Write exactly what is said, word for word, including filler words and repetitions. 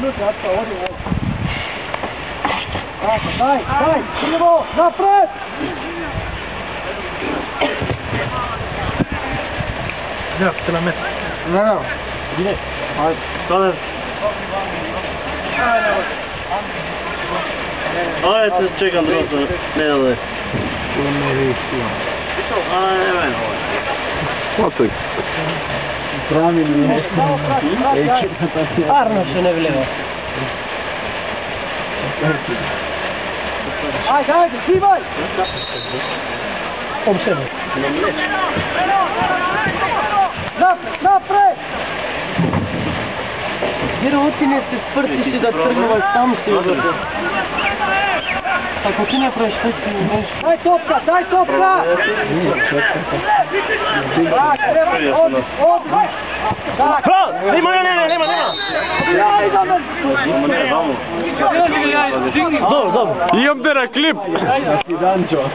Daj, daj, krivo, napred! Ja, till och med. Ne, ne, ide. Ajde. Sada. Ajde, čekam drugo. Ne, ne. To ne viši. Ajde, ne, ne. Otak. Pravi mi je. Arno se ne vleva. Ajde, ajde, zivaj! Om sebe. Napred, napred! Jer otine se sprti si da trgnovaj sam si uzeti. Ako ti ne praviš pesti u nešto. Daj topka, daj topka! Tak, treba, odi, odi! Tak! Nema, nema, nema, nema, nema! Ja idem! Dobro, dobro. Imam dera klip! Znači, Dančo.